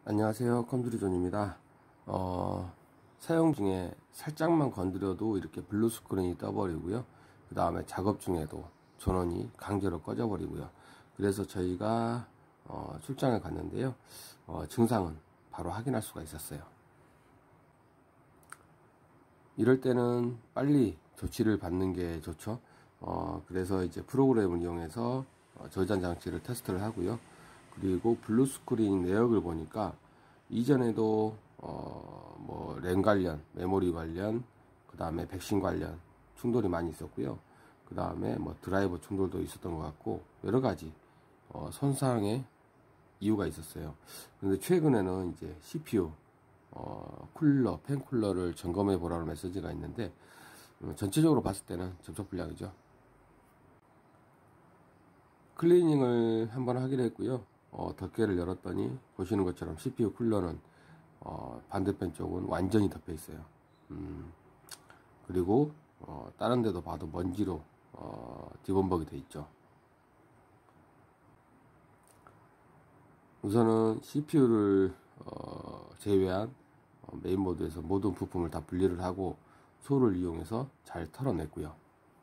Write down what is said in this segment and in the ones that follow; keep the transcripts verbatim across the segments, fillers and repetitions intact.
안녕하세요, 컴퓨터존입니다. 어, 사용 중에 살짝만 건드려도 이렇게 블루 스크린이 떠버리고요. 그 다음에 작업 중에도 전원이 강제로 꺼져 버리고요. 그래서 저희가 어, 출장을 갔는데요. 어, 증상은 바로 확인할 수가 있었어요. 이럴 때는 빨리 조치를 받는 게 좋죠. 어, 그래서 이제 프로그램을 이용해서 어, 저장 장치를 테스트를 하고요. 그리고 블루 스크린 내역을 보니까 이전에도 어, 뭐 램 관련, 메모리 관련, 그 다음에 백신 관련 충돌이 많이 있었고요. 그 다음에 뭐 드라이버 충돌도 있었던 것 같고 여러 가지 어, 손상의 이유가 있었어요. 그런데 최근에는 이제 씨피유 어, 쿨러, 팬 쿨러를 점검해 보라는 메시지가 있는데 음, 전체적으로 봤을 때는 접촉 불량이죠. 클리닝을 한번 하기로 했고요. 어, 덮개를 열었더니 보시는 것처럼 씨피유 쿨러는 어, 반대편 쪽은 완전히 덮여 있어요. 음, 그리고 어, 다른 데도 봐도 먼지로 어, 디범벅이 돼 있죠. 우선은 씨피유를 어, 제외한 어, 메인보드에서 모든 부품을 다 분리를 하고 소를 이용해서 잘 털어냈고요.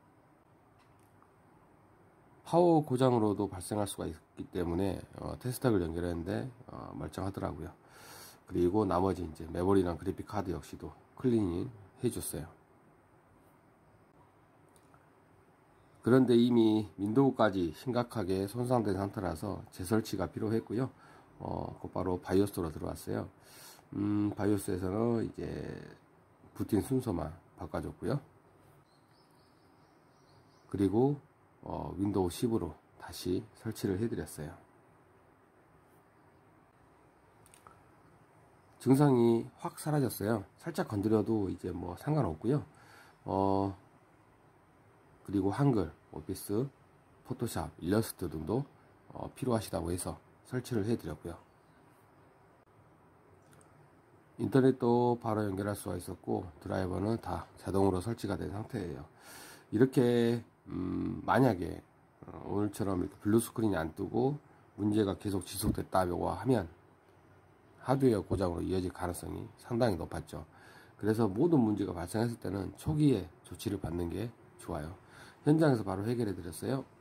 파워 고장으로도 발생할 수가 있기 때문에 어, 테스터를 연결했는데 어, 멀쩡하더라고요. 그리고 나머지 이제 메모리랑 그래픽 카드 역시도 클리닝 해줬어요. 그런데 이미 윈도우까지 심각하게 손상된 상태라서 재설치가 필요했고요. 어, 곧바로 바이오스로 들어왔어요. 음, 바이오스에서는 이제 부팅 순서만 바꿔줬고요. 그리고 어, 윈도우 십으로 다시 설치를 해드렸어요. 증상이 확 사라졌어요. 살짝 건드려도 이제 뭐 상관없고요. 어, 그리고 한글, 오피스, 포토샵, 일러스트 등도 어, 필요하시다고 해서 설치를 해드렸고요. 인터넷도 바로 연결할 수가 있었고 드라이버는 다 자동으로 설치가 된 상태예요. 이렇게 음, 만약에 어, 오늘처럼 이렇게 블루 스크린이 안 뜨고 문제가 계속 지속됐다고 하면 하드웨어 고장으로 이어질 가능성이 상당히 높았죠. 그래서 모든 문제가 발생했을 때는 초기에 조치를 받는 게 좋아요. 현장에서 바로 해결해 드렸어요.